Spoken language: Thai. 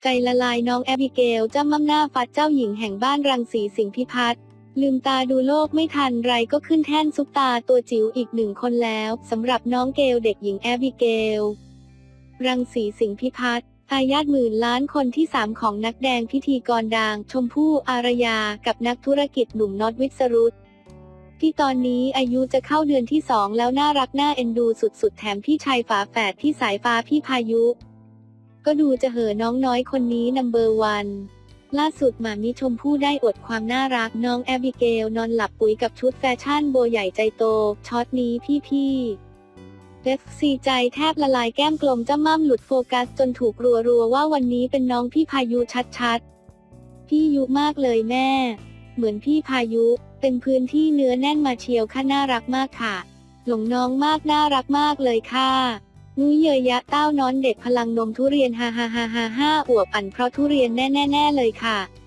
ใจละลายน้องแอบิเกลเจ้าม่ำหน้าฟัดเจ้าหญิงแห่งบ้านรังสีสิงห์พิพัฒน์ลืมตาดูโลกไม่ทันไรก็ขึ้นแท่นซุปตาตัวจิ๋วอีก1 คนแล้วสำหรับน้องเกลเด็กหญิงแอบิเกลรังสีสิงห์พิพัฒน์ทายาทหมื่นล้านคนที่3ของนักแสดงพิธีกรดังชมพู่อารยากับนักธุรกิจหนุ่มน็อตวิศรุตที่ตอนนี้อายุจะเข้าเดือนที่2แล้วน่ารักน่าเอ็นดูสุดๆแถมพี่ชายฝาแฝดพี่สายฟ้าพี่พายุก็ดูจะเหอะน้องน้อยคนนี้นัมเบอร์วันล่าสุดหม่ามิชมพู่ได้อวดความน่ารักน้องแอบิเกลนอนหลับปุ๋ยกับชุดแฟชั่นโบใหญ่ใจโตช็อตนี้พี่FC ใจแทบละลายแก้มกลมจ้าม่ำหลุดโฟกัสจนถูกรัวว่าวันนี้เป็นน้องพี่พายุชัดๆพี่ยุมากเลยแม่เหมือนพี่พายุเป็นพื้นที่เนื้อแน่นมาเชียวค่ะน่ารักมากค่ะหลงน้องมากน่ารักมากเลยค่ะนุ้ยเยยะเต้านอนเด็กพลังนมทุเรียนฮ่าอวบอันเพราะทุเรียนแน่เลยค่ะ